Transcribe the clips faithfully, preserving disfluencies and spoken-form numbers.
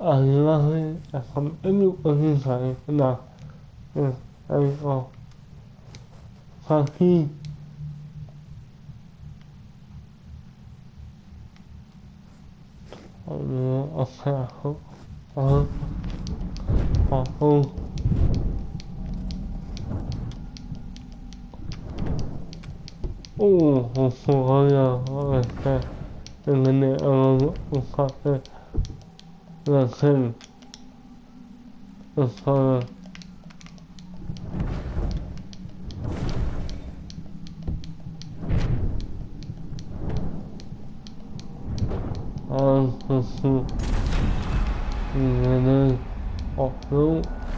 Allah akan menyukai saya nah ayo kaki Allah aku aku aku oh saya saya dengan orang kaki langsung saya aku dengan aku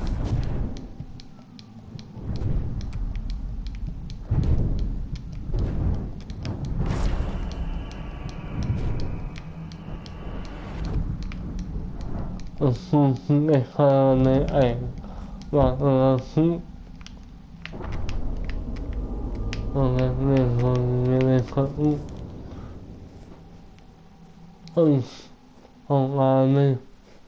aku mereka naik langsung orang mereka mereka oh orang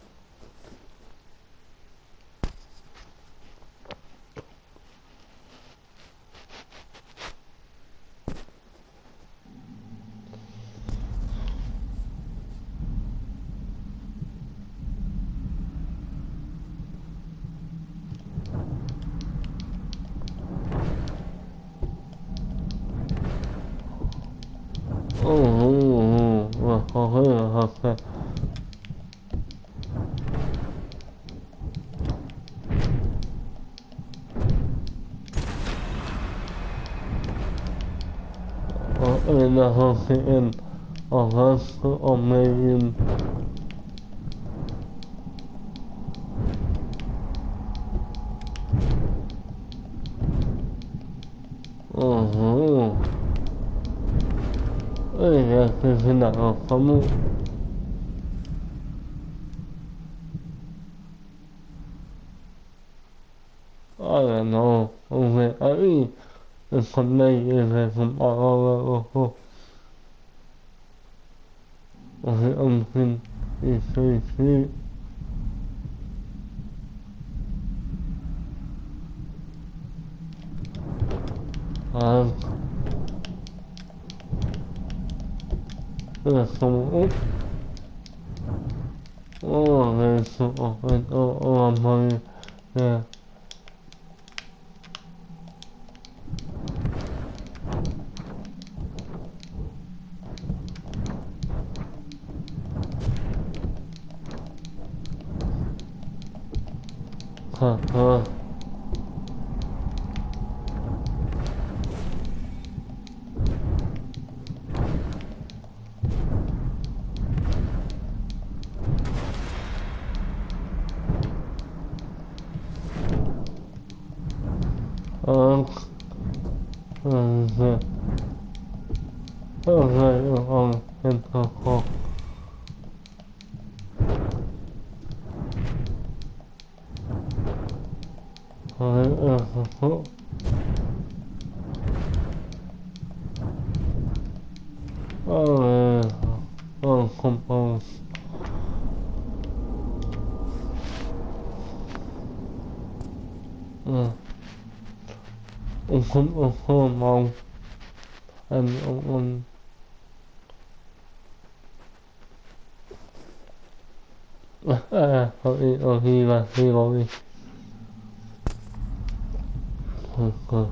oh oh oh oh إلى خاطئ أغاث أمين أوه إذا كنا أقموا I know over أي الصناعي لكم أغاثه وفي أمكن يسيسي عن لكم وليس أحد أمامي ha ha Unk Okay Okay on alcohol alcohol Oh oh compose Uh không không không mong anh ông ông à thôi ở khi mà khi có đi thôi thôi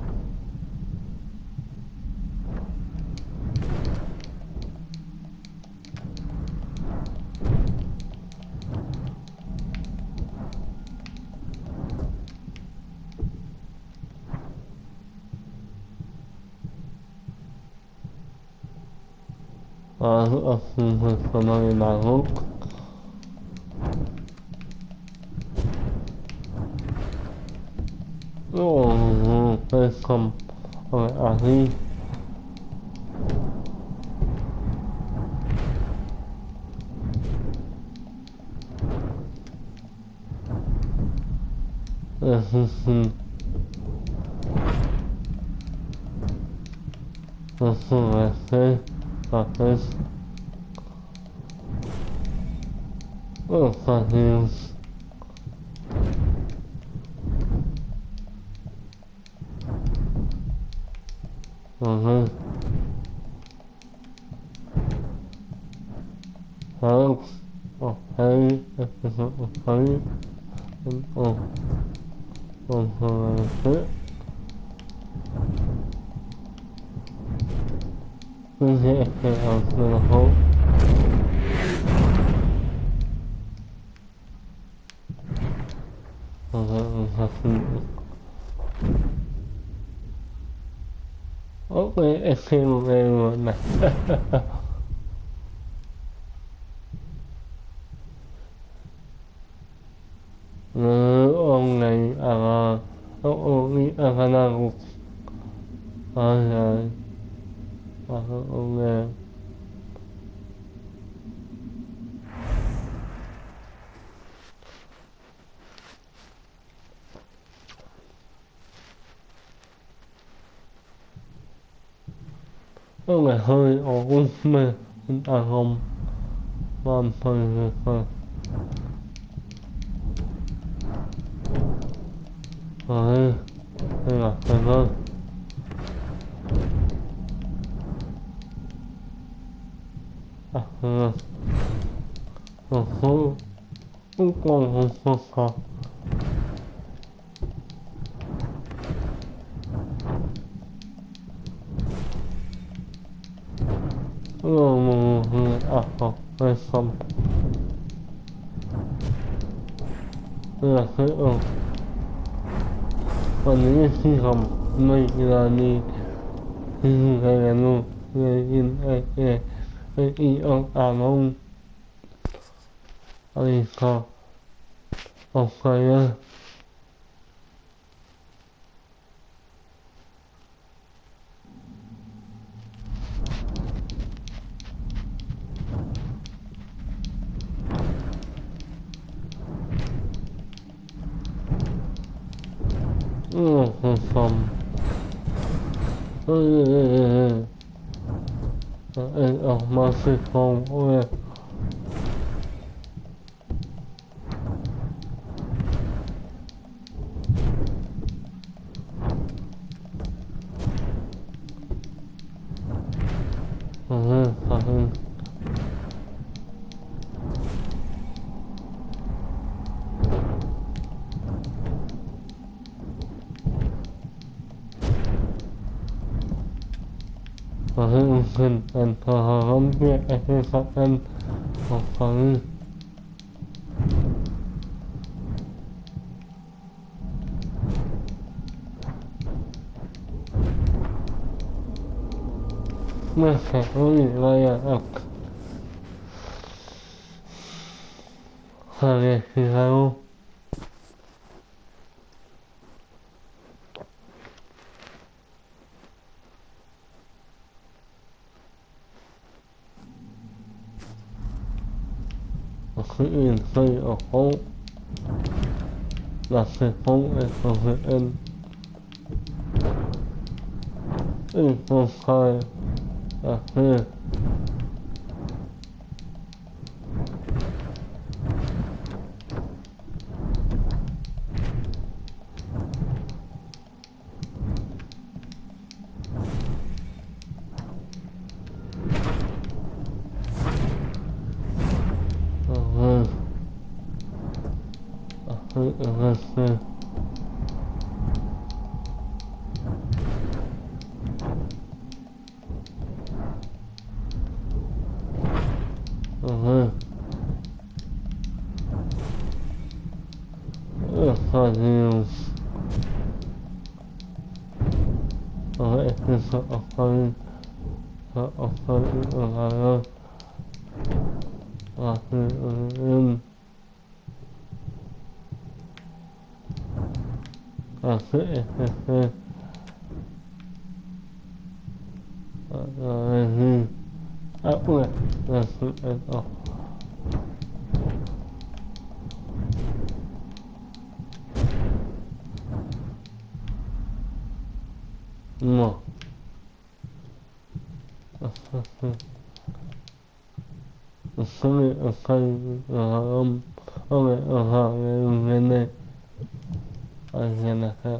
à ở khi có nói là hút oh cái không rồi à khi ừ ừ ừ ừ ừ ừ ừ Oh, fuck you. Uh-huh. Oh, oh, hey, oh, hey, oh, oh, oh, shit. This is it, I'm gonna hope. Okay, em xem em rồi này. Ờ, ông này à ông ông đi à khả năng à rồi à ông này ông này hơi ổn mà à không làm hơi hơi rồi đây là phải vâng à ừ ừ không không còn không không không à không hay không đây là cái ừ còn những khi không mấy là đi hay là luôn in ai ai ai in ông à ông ai có ông phải à ừ không ừ ừ ừ ừ ừ ờ mà sẽ không ôi ừ ừ ừ ừ anh thọ không biết anh sẽ anh học phần mà sẽ có gì vậy à học hàng thì sao khi in khi ở không là sẽ không anh không sẽ anh in không khai à khi ừ ừ ừ ừ ừ ừ ừ nhiều ở đây thì sợ hơi sợ hơi ở đây à thì em à sẽ sẽ à thì à ui là sự ờ mà không biết ở khăn ở ông ông ấy ở họ người này ở nhà là khác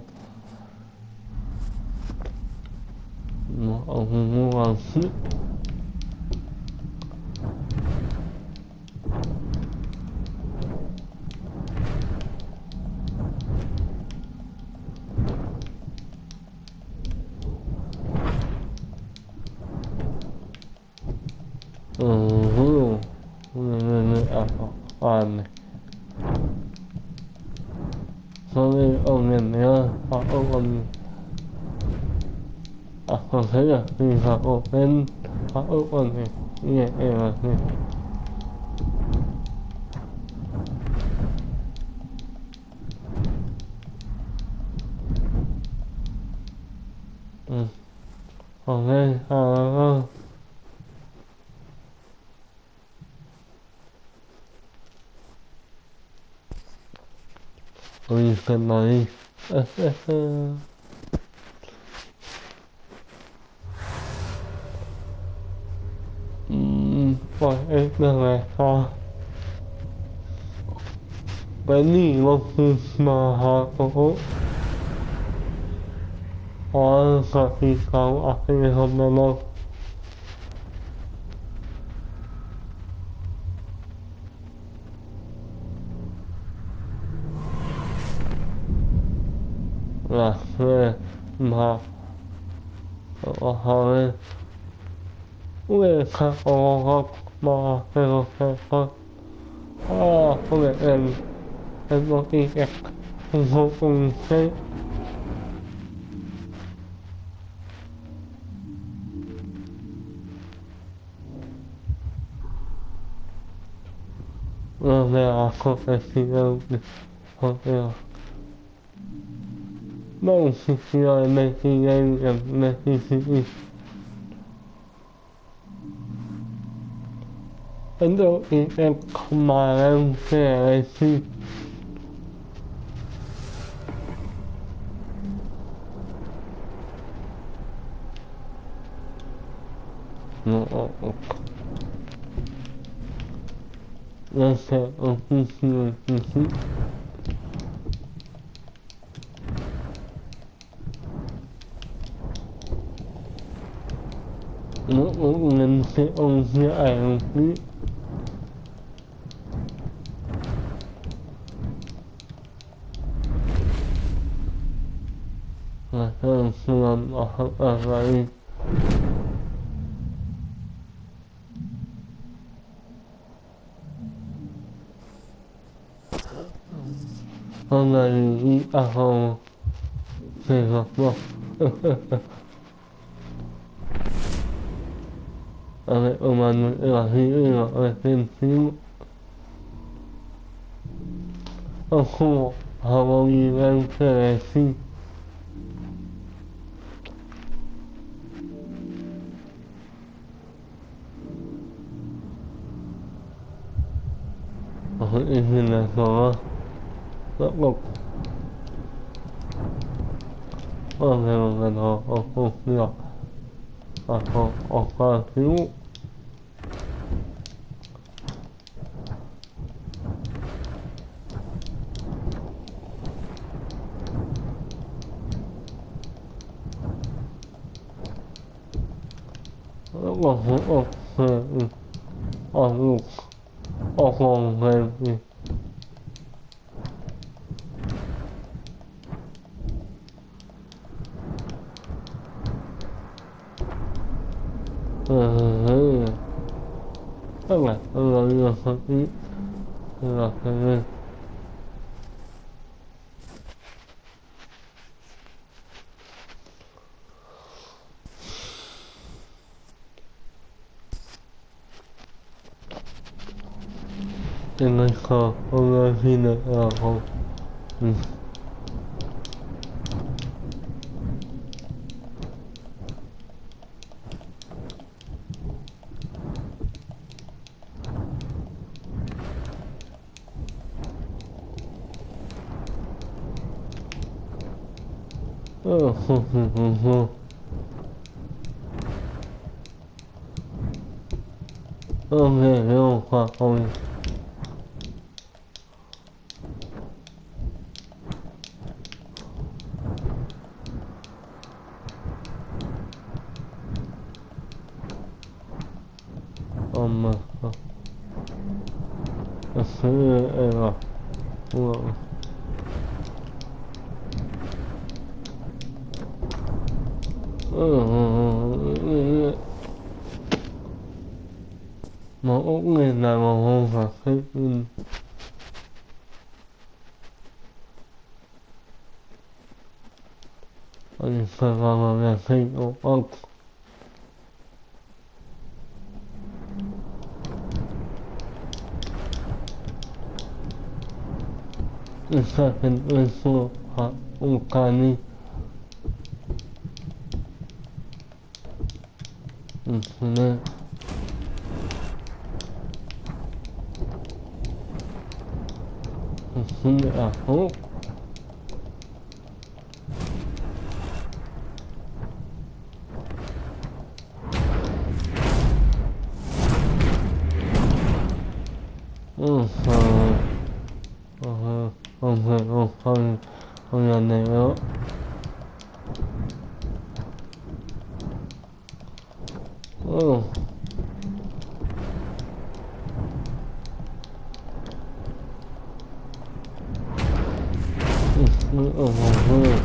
mà ông không muốn sức ừ hứ người người người ở hoàn này không biết ông này nữa họ ông ông à không thấy à thì họ ông bên họ ông ông này nhẹ em à nhẹ ừ còn đây à ôi cái này ơ ơ ơ ừm rồi em được này thôi cái gì mà mà họ có họ có thì có ở cái hôm nay đâu là về mà họ họ về khác họ mà về họ họ họ không biết em em có ý em không không không thấy là về không phải thì đâu không phải não senhora Messinha Messinha andou em camarão que é assim não não sei o que se não não sei onde é aqui mas eu sou a vai hôm nay đi à hồ thì học một ở ở mà ở thì ở trên phim ở khu họ đi em sẽ xin ở in là có rất một ở ngày mà nó ở khu nhỏ ở ở ở qua thiếu rất một ở ở ở ngục ở phòng về thì ờ tức là ờ là là tí là cái cái này khó ông ơi khi nào ở không ừ ờ hừ hừ hừ hừ ok hiểu khoa ôi 엄마 어 그 애가 우와 어 mà ốc này là mà không phải cái anh phải vào là cái ốc Isa'kin usu ha ukani usune usune aho usa aha aha aha oyaneyo oh usune aha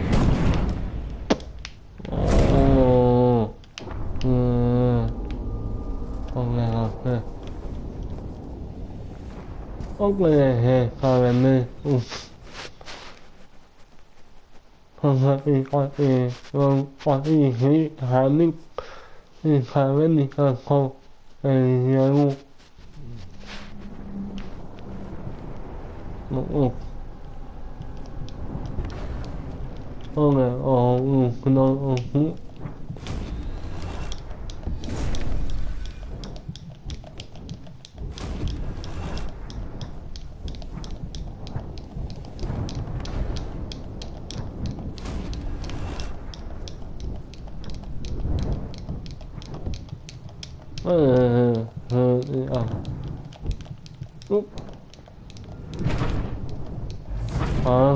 oh ừ không nghe học kìa ốc này hè sao em đi không phải coi thì không coi thì thấy hà ninh thì phải bên đi cả không thì nhà ngu một không này ờ ừ nó ừ ờ ờ ờ úp à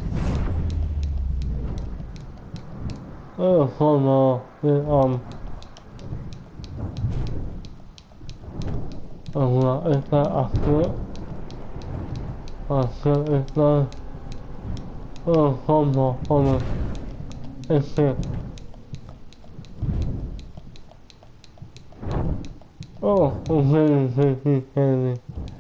ờ không mà cái um ờ là cái cái à cái à cái cái ờ không mà không mà cái cái oh okay okay okay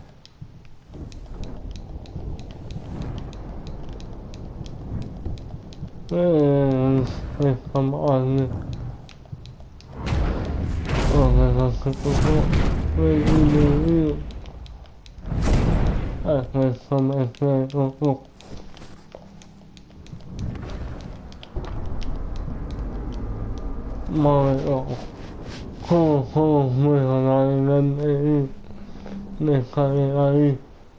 Hey, hey, come on. Oh, my God. Wait, wait, wait. Ah, my son, my son. Oh, oh. My, oh. Oh, oh, my God. I'm going to make a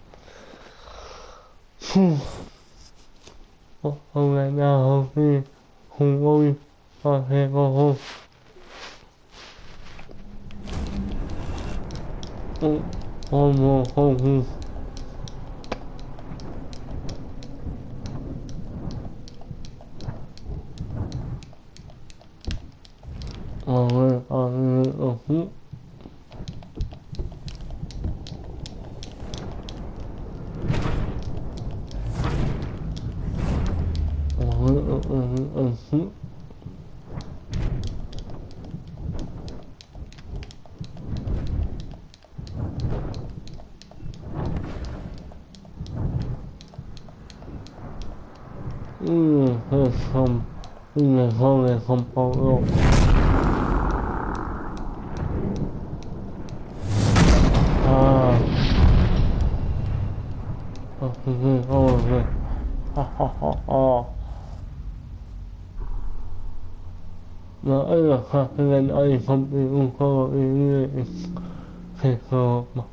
Phew. Oh, oh, right now, okay. Không ơi. Ah, hey, oh, oh. Oh, oh, oh, oh, oh. Oh, oh, oh, oh. Ừ, không, nhưng không là không có đâu. À, ok, ok, ha ha ha ha. Mà ấy là ha, cái này ấy không đi uống có ý nghĩa, thì không mà.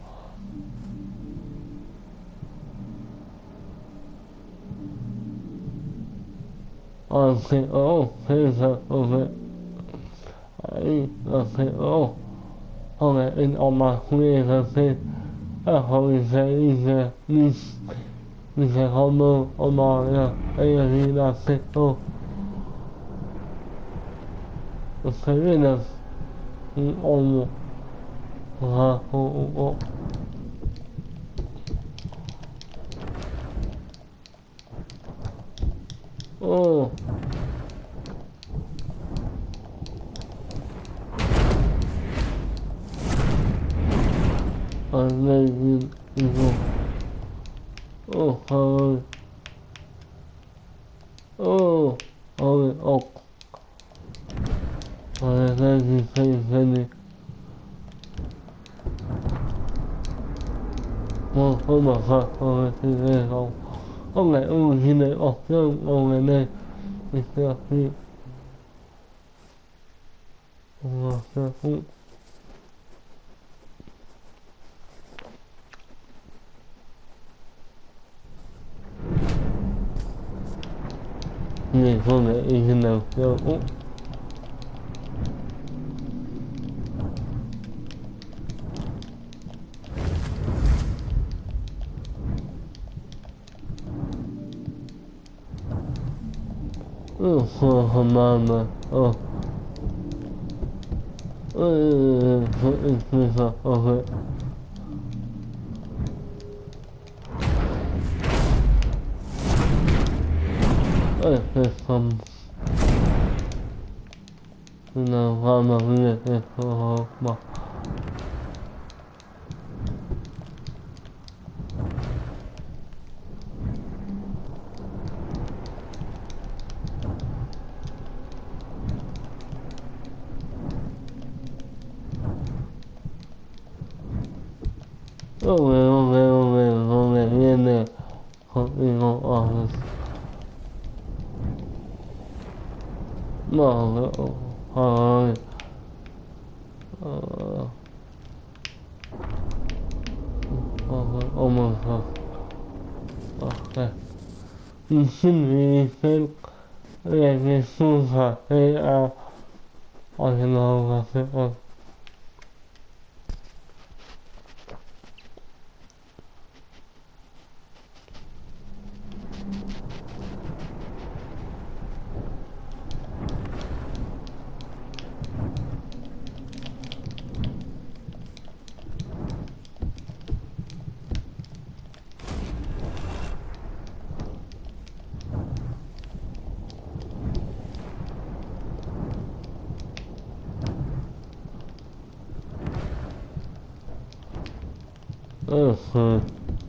Ok, oh, thế là ok, ấy, ok, oh. Onge in oma huye se a hoye se ise ni ni se homo oma ya aya ni la se o o se na omo ha o o o a ne ni ni o ha o o o a ne ni se se ni o o ma ha o se se o o nge o hi ne o yo o nge ne ni se ni o se o ni ho nge i hi ne yo o oh, oh, mama, oh, oh, oh, oh, oh, um, no, mama, oh, oh, oh, oh, oh, oh, oh, viene, oh, oh, no, oh, oh, oh, oh, oh, my God, okay. Xin vì xem về cái phương pháp hay à, ở cái nào và cái ở ờ, ờ,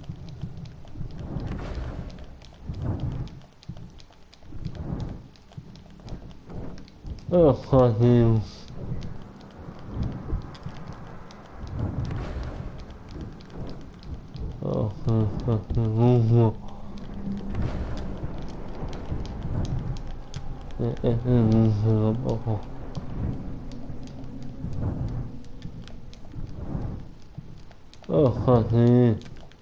ờ, khó hiểu, ờ, ờ, ờ, ngu ngục, ờ, ờ, ờ, ngu ngục, ờ, ờ, khó hiểu,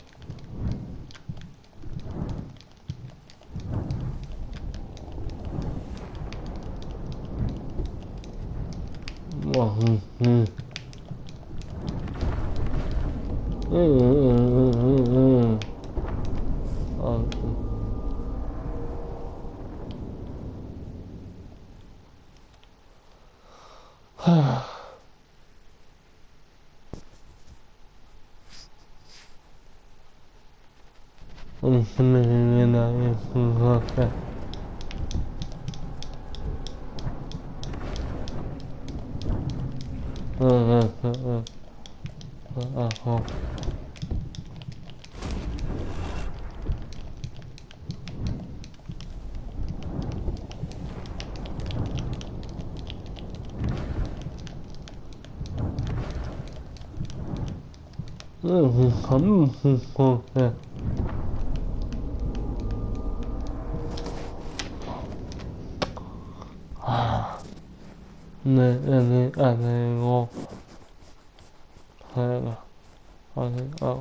ờ, ừ, ừ, ừ, ừ, ừ, ừ, ờ, ừ. Mình là phù hợp ờ ờ ờ ờ ờ ờ ờ ừ khấm phù hợp này này à này ngon hay là hay ờ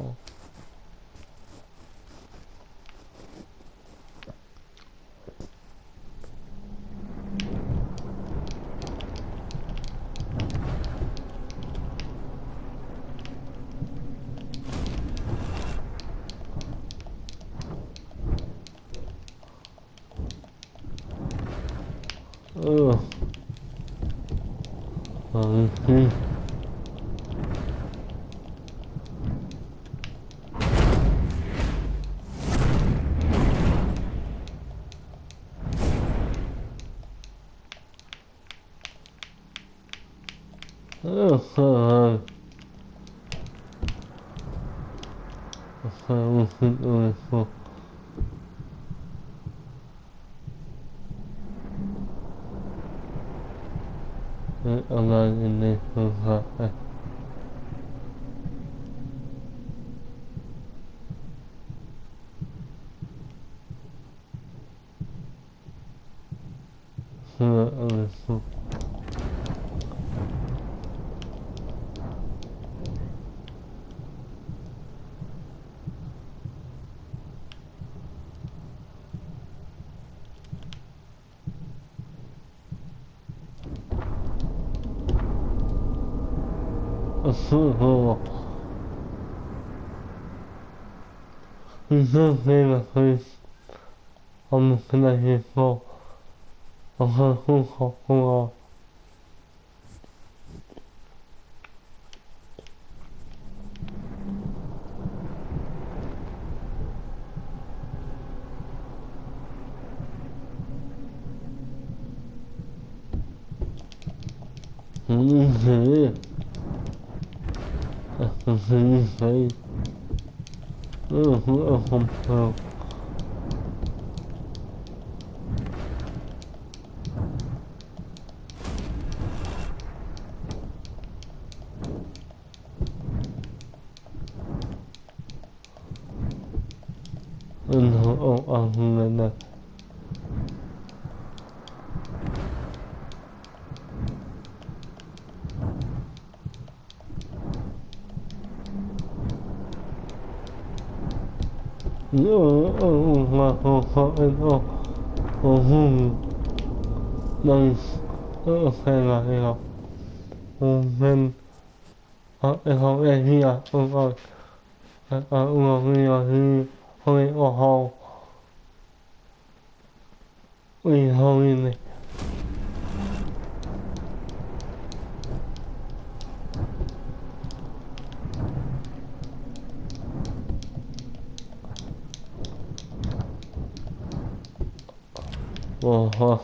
ừ ừ ừ ừ ừ ừ ừ ừ ừ Allah ini Tuhan eh ừ ừ ừ ừ ừ ừ nên là hơi không cái này thì không không không không không không ừ ừ ừ ừ ừ ừ không không ừ ừ ừ nên là ừ ừ ừ mà không không ừ ừ ừ nên ừ hay là hay là ừ nên ờ không em hi à ừ ừ ờ ừ ừ hi à hi hơi ờ hao ui hơi này ờ ờ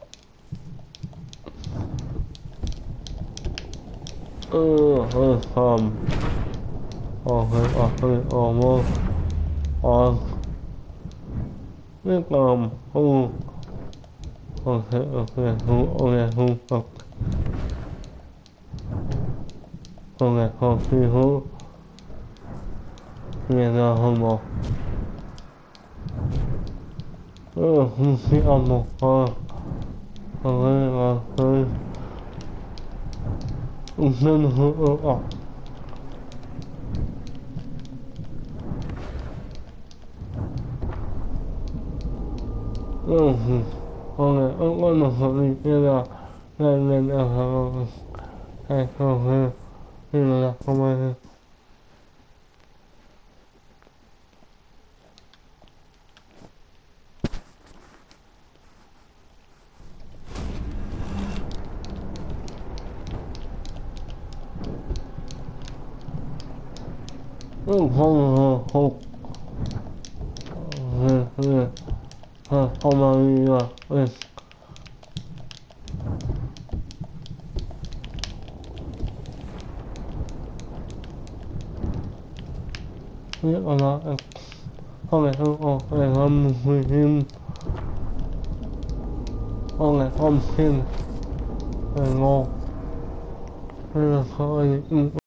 ừ ừ không ờ hơi ờ hơi ờ mơ ờ biết làm ừ ok ok hú ok hú ok ok ok hú nghe ra không một ừ hú khi âm một ờ ok ờ hơi ừ nên hú ừ ờ ừ hú ok ừ con một hợp lý nghe ra lên lên ờ ờ hay không hay như là không ai ừ không không ừ ừ ờ không ai đi à ừ biết là không phải không ờ phải không phim không phải không phim phải ngon hay là thôi